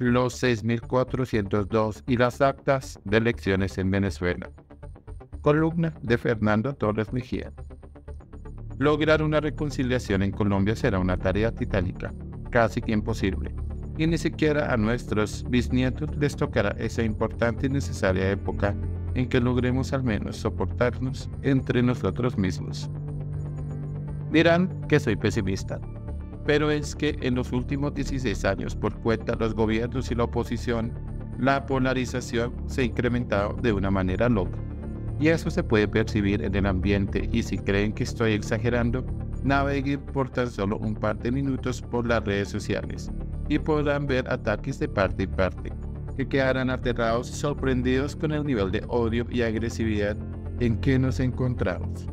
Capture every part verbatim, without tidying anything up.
los seis mil cuatrocientos dos y las actas de elecciones en Venezuela. Columna de Fernando Torres Mejía. Lograr una reconciliación en Colombia será una tarea titánica, casi que imposible, y ni siquiera a nuestros bisnietos les tocará esa importante y necesaria época en que logremos al menos soportarnos entre nosotros mismos. Dirán que soy pesimista, pero es que en los últimos dieciséis años, por cuenta de los gobiernos y la oposición, la polarización se ha incrementado de una manera loca. Y eso se puede percibir en el ambiente, y si creen que estoy exagerando, naveguen por tan solo un par de minutos por las redes sociales y podrán ver ataques de parte y parte, que quedarán aterrados y sorprendidos con el nivel de odio y agresividad en que nos encontramos.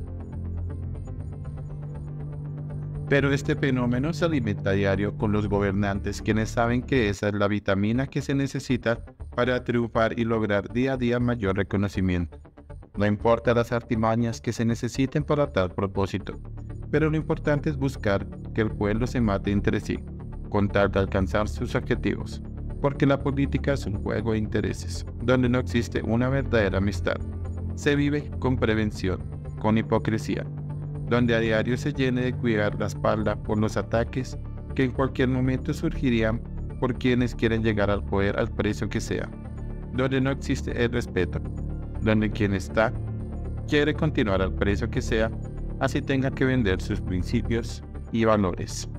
Pero este fenómeno se alimenta a diario con los gobernantes, quienes saben que esa es la vitamina que se necesita para triunfar y lograr día a día mayor reconocimiento. No importa las artimañas que se necesiten para tal propósito, pero lo importante es buscar que el pueblo se mate entre sí, con tal de alcanzar sus objetivos, porque la política es un juego de intereses, donde no existe una verdadera amistad. Se vive con prevención, con hipocresía, donde a diario se llene de cuidar la espalda por los ataques que en cualquier momento surgirían por quienes quieren llegar al poder al precio que sea, donde no existe el respeto, donde quien está quiere continuar al precio que sea, así tenga que vender sus principios y valores.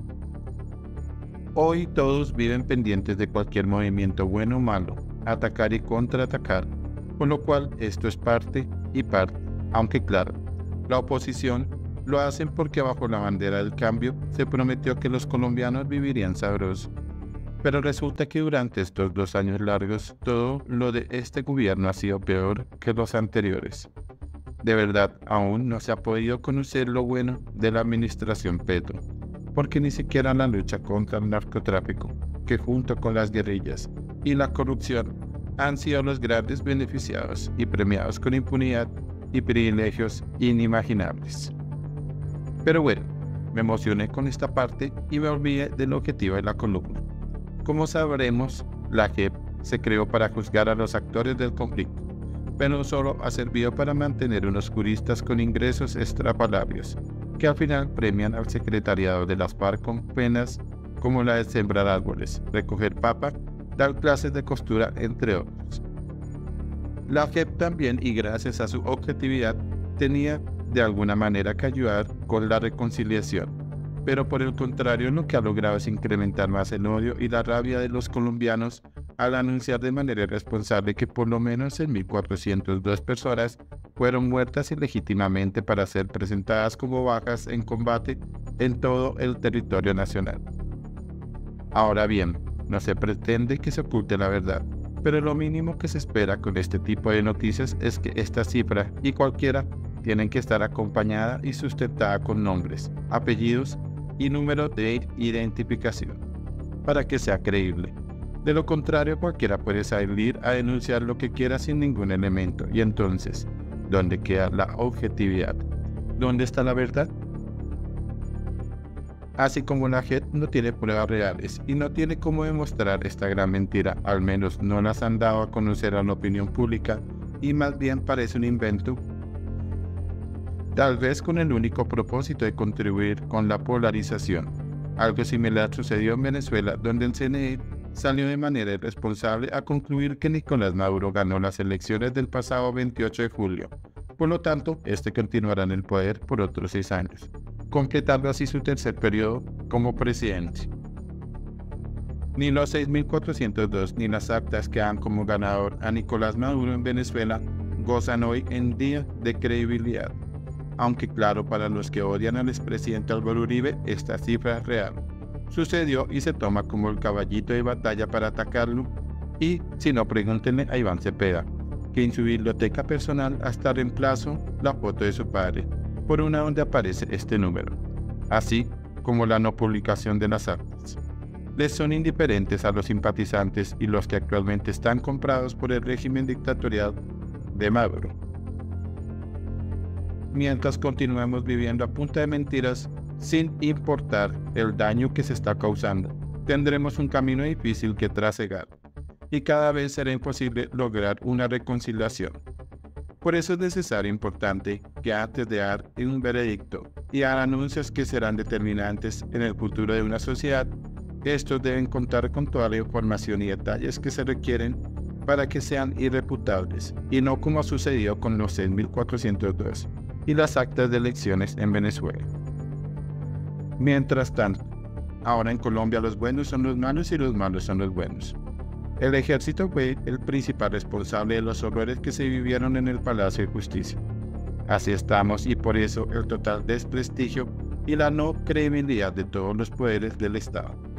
Hoy todos viven pendientes de cualquier movimiento bueno o malo, atacar y contraatacar, con lo cual esto es parte y parte, aunque claro, la oposición lo hacen porque bajo la bandera del cambio se prometió que los colombianos vivirían sabroso. Pero resulta que durante estos dos años largos, todo lo de este gobierno ha sido peor que los anteriores. De verdad, aún no se ha podido conocer lo bueno de la administración Petro, porque ni siquiera la lucha contra el narcotráfico, que junto con las guerrillas y la corrupción han sido los grandes beneficiados y premiados con impunidad y privilegios inimaginables. Pero bueno, me emocioné con esta parte y me olvidé del objetivo de la columna. Como sabremos, la J E P se creó para juzgar a los actores del conflicto, pero solo ha servido para mantener unos juristas con ingresos estrafalarios, que al final premian al secretariado de las FARC con penas como la de sembrar árboles, recoger papa, dar clases de costura, entre otros. La J E P también, y gracias a su objetividad, tenía de alguna manera que ayudar con la reconciliación. Pero por el contrario, lo que ha logrado es incrementar más el odio y la rabia de los colombianos al anunciar de manera irresponsable que por lo menos seis mil cuatrocientas dos personas fueron muertas ilegítimamente para ser presentadas como bajas en combate en todo el territorio nacional. Ahora bien, no se pretende que se oculte la verdad, pero lo mínimo que se espera con este tipo de noticias es que esta cifra y cualquiera tienen que estar acompañada y sustentada con nombres, apellidos y número de identificación, para que sea creíble. De lo contrario, cualquiera puede salir a denunciar lo que quiera sin ningún elemento, y entonces, ¿dónde queda la objetividad? ¿Dónde está la verdad? Así como la J E P no tiene pruebas reales y no tiene cómo demostrar esta gran mentira, al menos no las han dado a conocer a la opinión pública, y más bien parece un invento, tal vez con el único propósito de contribuir con la polarización. Algo similar sucedió en Venezuela, donde el C N E salió de manera irresponsable a concluir que Nicolás Maduro ganó las elecciones del pasado veintiocho de julio. Por lo tanto, este continuará en el poder por otros seis años, completando así su tercer periodo como presidente. Ni los seis mil cuatrocientos dos ni las actas que dan como ganador a Nicolás Maduro en Venezuela gozan hoy en día de credibilidad. Aunque claro, para los que odian al expresidente Álvaro Uribe, esta cifra es real. Sucedió y se toma como el caballito de batalla para atacarlo, y si no, pregúntenle a Iván Cepeda, que en su biblioteca personal hasta reemplazó la foto de su padre por una donde aparece este número, así como la no publicación de las actas. Les son indiferentes a los simpatizantes y los que actualmente están comprados por el régimen dictatorial de Maduro. Mientras continuemos viviendo a punta de mentiras, sin importar el daño que se está causando, tendremos un camino difícil que trasegar. y cada vez será imposible lograr una reconciliación. Por eso es necesario e importante que antes de dar un veredicto y dar anuncios que serán determinantes en el futuro de una sociedad, estos deben contar con toda la información y detalles que se requieren para que sean irrefutables, y no como sucedió con los seis mil cuatrocientos dos y las actas de elecciones en Venezuela. Mientras tanto, ahora en Colombia los buenos son los malos y los malos son los buenos. El ejército fue el principal responsable de los horrores que se vivieron en el Palacio de Justicia. Así estamos, y por eso el total desprestigio y la no credibilidad de todos los poderes del Estado.